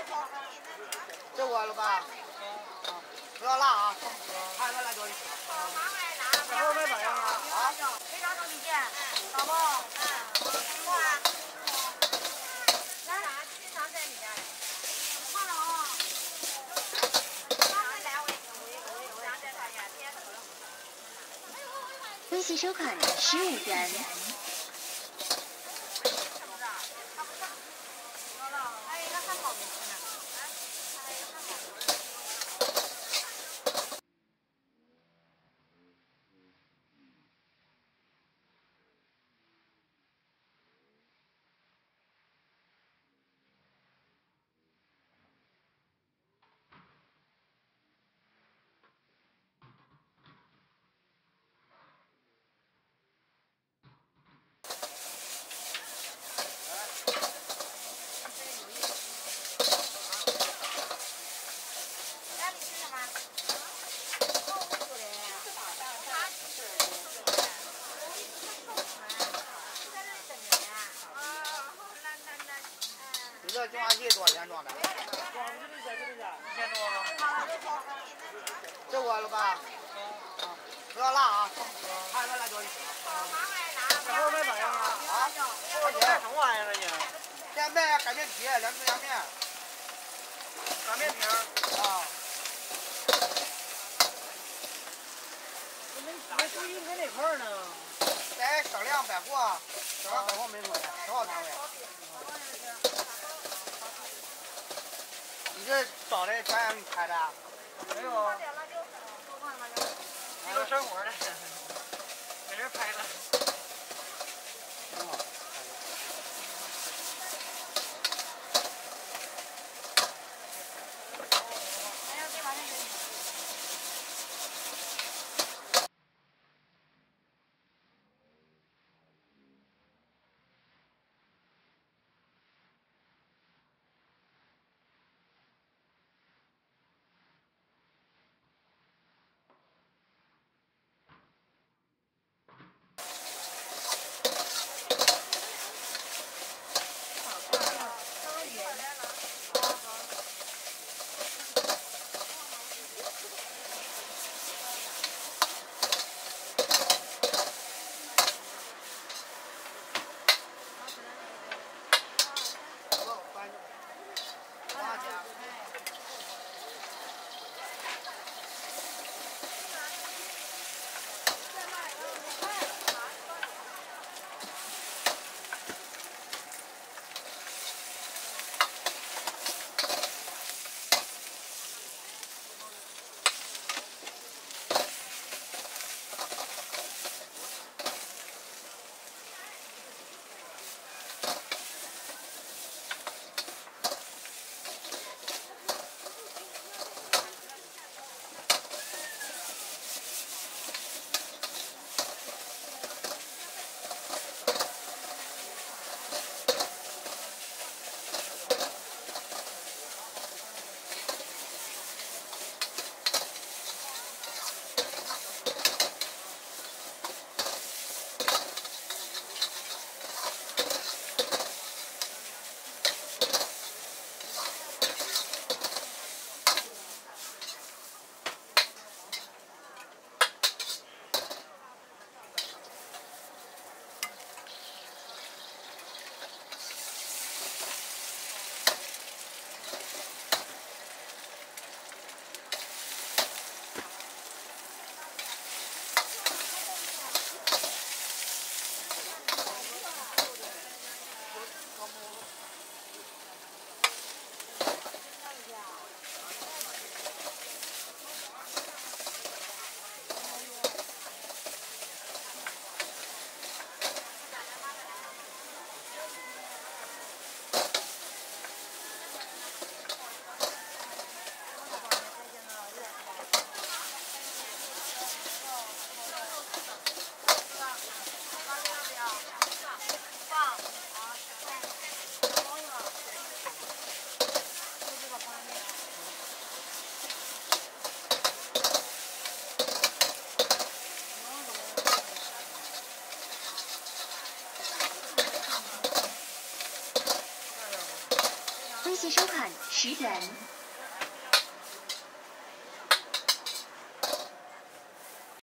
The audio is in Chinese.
这我了吧？不要辣啊，看着辣椒一吃。这后面咋样啊？啊？ 非常能理解，老婆。哇。来，经常在你家里。看了啊。 微信收款15元。 还有一个汉堡没吃呢。 你这净化器多少钱装的？1000多。这我了吧？不要辣啊，看着辣椒一吃。这后面咋样啊？啊？多少钱？什么玩意儿啊你？现卖擀面皮，凉皮凉面。擀面皮啊。没注意在哪块儿呢？在省量百货，省量百货门口的10号摊位。你这找的专业给你拍的？没有啊。记录生活的，没人拍了。挺好。 10元。